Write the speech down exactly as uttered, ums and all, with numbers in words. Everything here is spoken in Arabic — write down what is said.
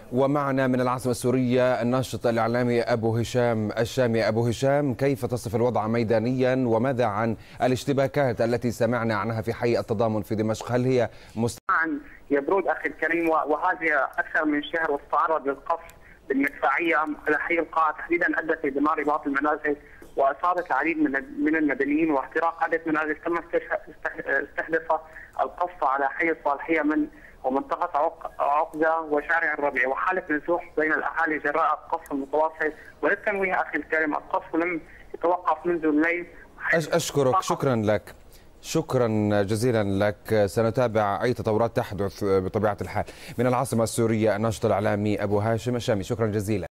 ومعنا من العاصمة السورية الناشط الإعلامي أبو هشام الشامي. أبو هشام، كيف تصف الوضع ميدانيا وماذا عن الاشتباكات التي سمعنا عنها في حي التضامن في دمشق؟ هل هي مست... يا برود أخي الكريم، وهذه أكثر من شهر واستعرض للقصف بالمدفعية على حي القاعة تحديدا، أدت لدمار بعض المنازل وأصابت العديد من من المدنيين واحتراق عدة منازل. تم استهدف القصف على حي الصالحية من ومنطقة عقدة وشارع الربيع، وحالة نزوح بين الأهالي جراء القصف المتواصل. وللتنويه أخي الكريم، القصف لم يتوقف منذ الليل. أشكرك، شكرا لك، شكرا جزيلا لك. سنتابع أي تطورات تحدث بطبيعة الحال. من العاصمة السورية الناشط الإعلامي أبو هاشم الشامي، شكرا جزيلا.